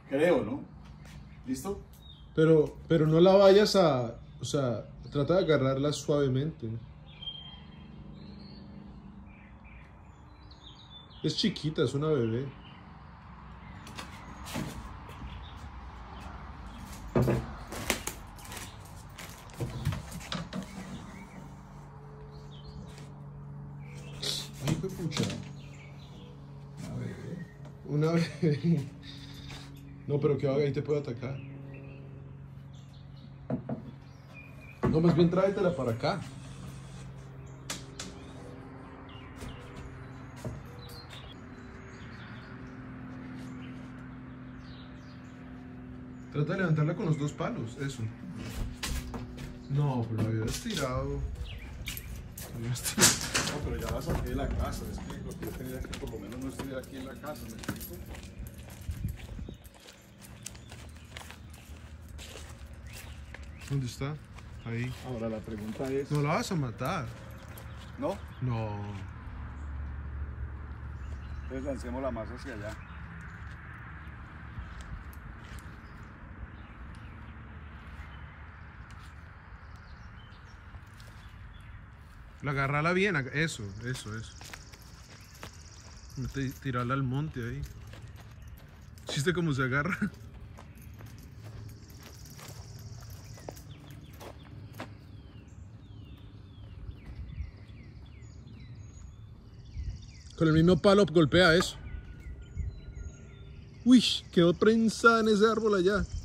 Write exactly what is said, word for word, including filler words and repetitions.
Creo, ¿no? ¿Listo? Pero, pero no la vayas a... O sea, trata de agarrarla suavemente. Es chiquita, es una bebé. Ay, qué pucha. Una bebé. Una bebé. No, pero que haga ahí te puede atacar. No, más bien tráetela para acá. Trata de levantarla con los dos palos, eso. No, pero la había estirado. La había estirado. No, pero ya la saqué de la casa. Es que lo que yo tenía que por lo menos no estuviera aquí en la casa, ¿me explico? ¿Dónde está? Ahí. Ahora la pregunta es... No la vas a matar. ¿No? No. Entonces lancemos la masa hacia allá. La agarrala bien, eso, eso, eso. Mete- Tirarla al monte ahí. ¿Viste cómo se agarra? Con el mismo palo golpea eso. Uy, quedó prensada en ese árbol allá.